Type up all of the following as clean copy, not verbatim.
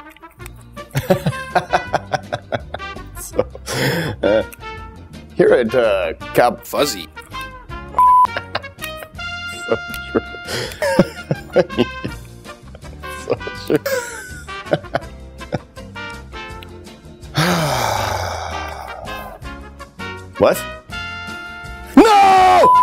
So, here at Cap Fuzzy. So true. So true. What? No!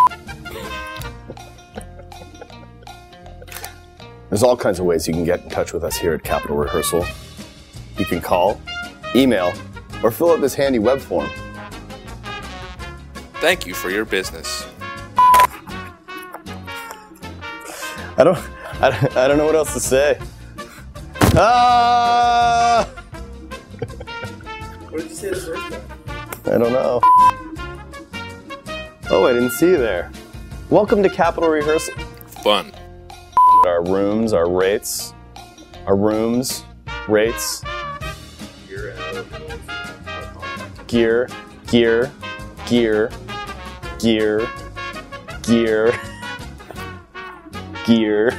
There's all kinds of ways you can get in touch with us here at Capital Rehearsal. You can call, email, or fill out this handy web form. Thank you for your business. I don't know what else to say. Ah! What did you say the first time? I don't know. Oh, I didn't see you there. Welcome to Capital Rehearsal. Fun. Our rooms, our rates. Our rooms, rates. Gear, gear, gear, gear, gear, gear,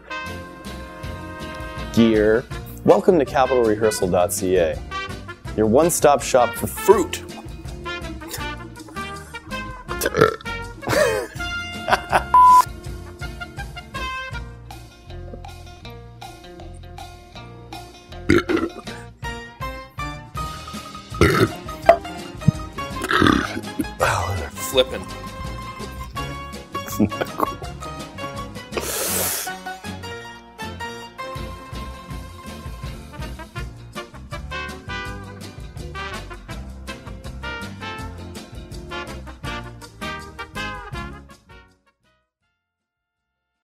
gear. Welcome to capitalrehearsal.ca, your one-stop shop for Fruit. Flippin'.